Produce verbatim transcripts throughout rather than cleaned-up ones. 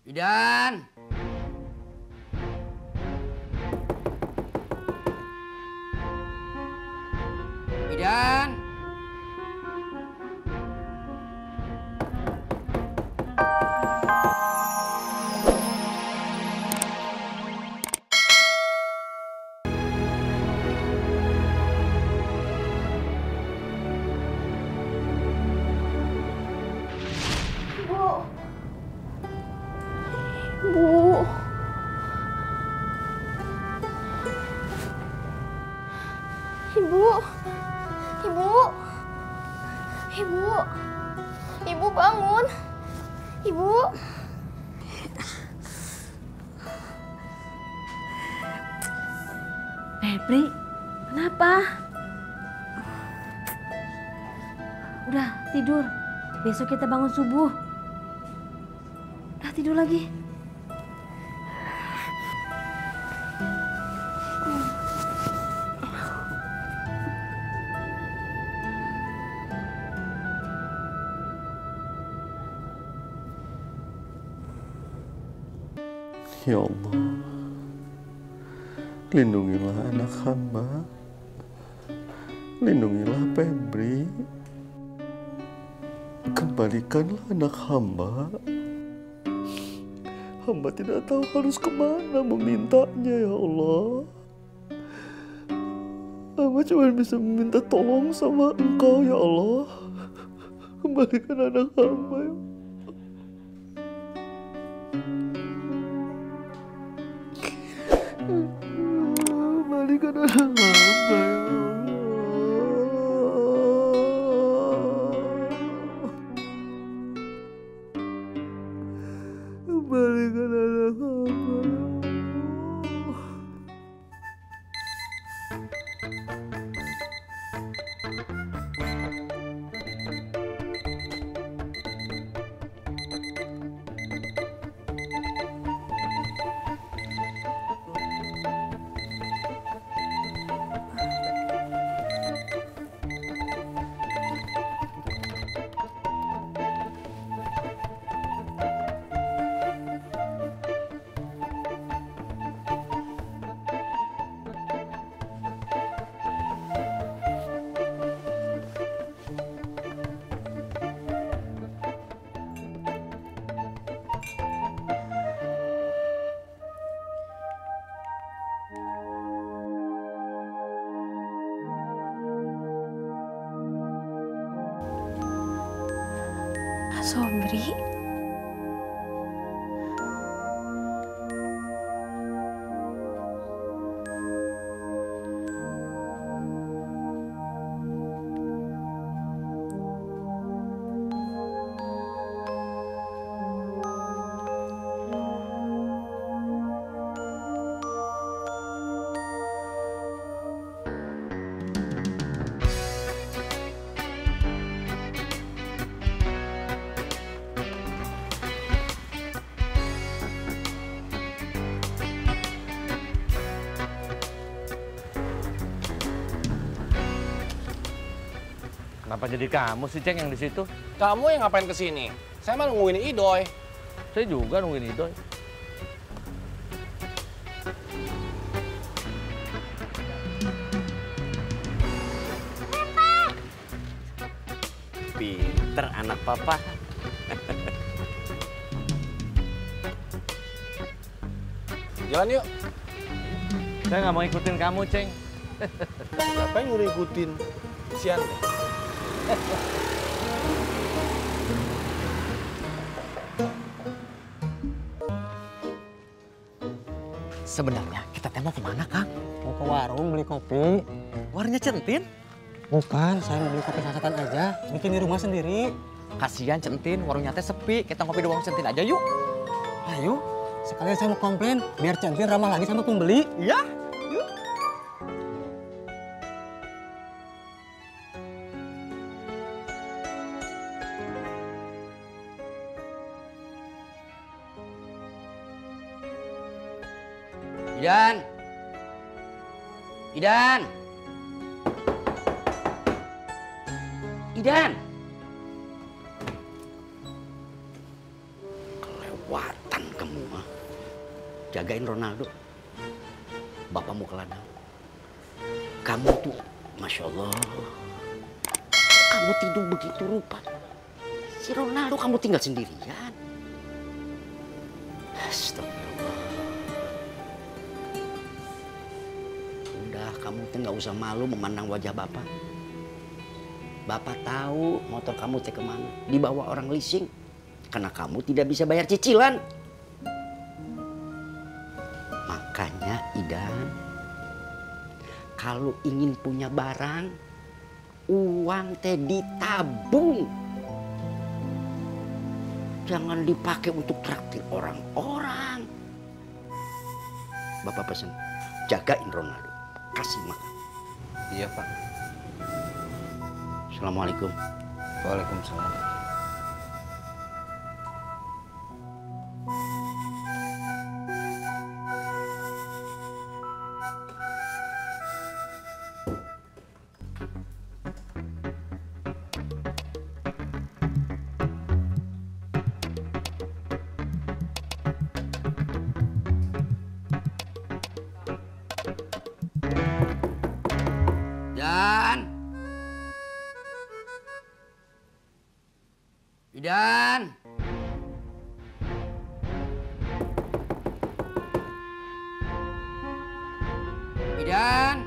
Idan. Idan. Bu. Ibu. Ibu. Ibu. Ibu bangun. Ibu. Febri, kenapa? Udah tidur. Besok kita bangun subuh. Udah tidur lagi. Ya Allah, lindungilah anak hamba, lindungilah Febri, kembalikanlah anak hamba. Hamba tidak tahu harus kemana memintanya, ya Allah. Hamba cuma bisa meminta tolong sama Engkau, ya Allah. Kembalikan anak hamba, ya. Kembalikan anak hamba, ya Allah. Kembalikan anak hamba, ya Allah. Sobri. Kenapa jadi kamu sih, Ceng, yang di situ? Kamu yang ngapain kesini? Saya mah nungguin Idoy. Saya juga nungguin Idoy. Pinter anak papa. Jalan yuk. Saya nggak mau ikutin kamu, Ceng. Ngapain nyuruh ikutin? Kesian deh. Sebenarnya kita teh mau kemana, Kang? Mau ke warung beli kopi. Warungnya Centin? Bukan, saya mau beli kopi sasetan aja. Bikin di rumah sendiri. Kasihan Centin, warungnya teh sepi. Kita ngopi di warung Centin aja yuk. Ayo, sekalian saya mau komplain biar Centin ramah lagi sama pembeli. Iya, yuk. Idan. Idan. Idan. Kelewatan jagain Ronaldo. Bapak mau ke ladang. Kamu tuh, Masya Allah, kamu tidur begitu rupa. Si Ronaldo kamu tinggal sendirian. Astagfirullah. Udah, kamu tuh nggak usah malu memandang wajah Bapak. Bapak tahu motor kamu teh kemana. Dibawa orang leasing. Karena kamu tidak bisa bayar cicilan. Makanya Idan, kalau ingin punya barang, uang teh ditabung. Jangan dipakai untuk traktir orang-orang. Bapak pesan, jagain Ronaldo. Kasih makan. Iya, Pak. Assalamualaikum. Waalaikumsalam. Idan. Idan. Idan.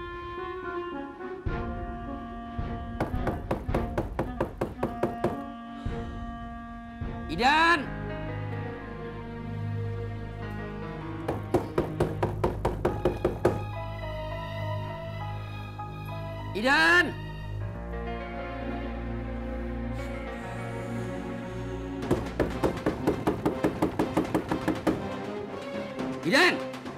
Idan. Idan. Idan.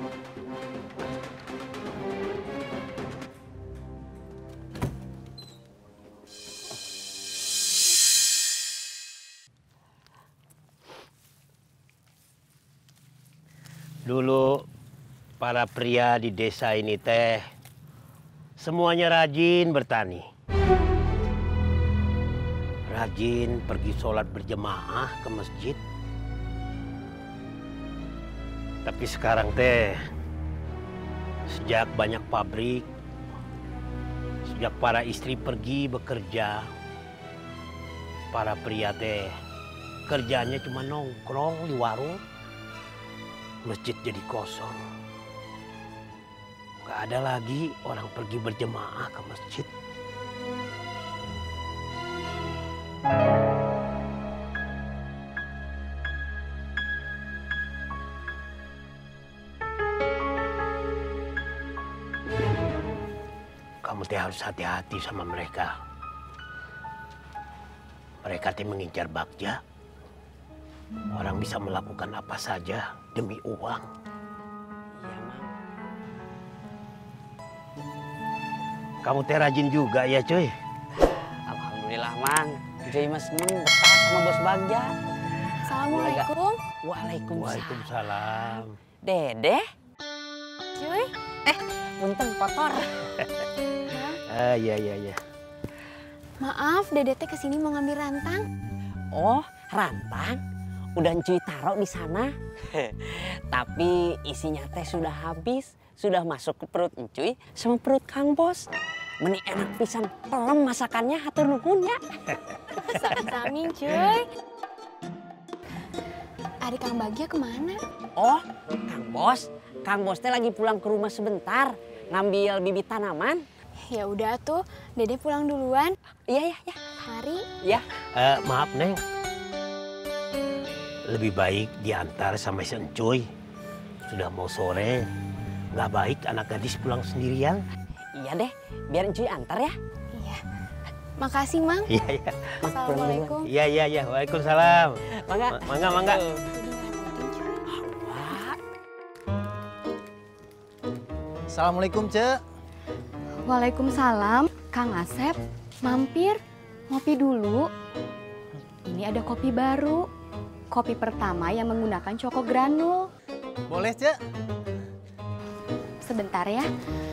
Dulu para pria di desa ini teh semuanya rajin bertani. Rajin pergi sholat berjemaah ke masjid. Tapi sekarang teh sejak banyak pabrik, sejak para istri pergi bekerja, para pria teh kerjanya cuma nongkrong di warung. Masjid jadi kosong. Gak ada lagi orang pergi berjemaah ke masjid. Kamu teh harus hati-hati sama mereka. Mereka teh mengincar bagja. Orang bisa melakukan apa saja demi uang. Iya, Mang. Kamu teh rajin juga ya, cuy. Alhamdulillah, Mang. Cuy mas seneng betah sama bos Bagja. Assalamualaikum. Waalaikumsalam. Waalaikumsalam. Dede. Cuy. Eh, punten kotor. Ah, iya, iya, iya. Maaf, Dede teh kesini mau ngambil rantang. Oh, rantang? Udah Cuy taruh di sana. Tapi isinya teh sudah habis. Sudah masuk ke perut Cuy sama perut Kang Bos. Meni enak pisan pelem masakannya, hatur nuhun ya. Sami-sami, cuy. Adik Kang Bagja kemana? Oh, Kang Bos. Kang Bos teh lagi pulang ke rumah sebentar. Ngambil bibit tanaman. Ya udah tuh, Dede pulang duluan. Iya, iya, iya. Hari. Ya. Eh, maaf, Neng. Lebih baik diantar sama si Encuy. Sudah mau sore. Nggak baik anak gadis pulang sendirian. Iya deh, biar Cuy antar ya. Iya. Makasih, Mang. Iya, iya. Assalamualaikum. Iya, iya, iya. Waalaikumsalam. Mangga. Ma- Mangga, mangga. Assalamualaikum, Cek. Waalaikumsalam, Kang Asep. Mampir, ngopi dulu. Ini ada kopi baru. Kopi pertama yang menggunakan coko granul. Boleh, Cek? Sebentar ya.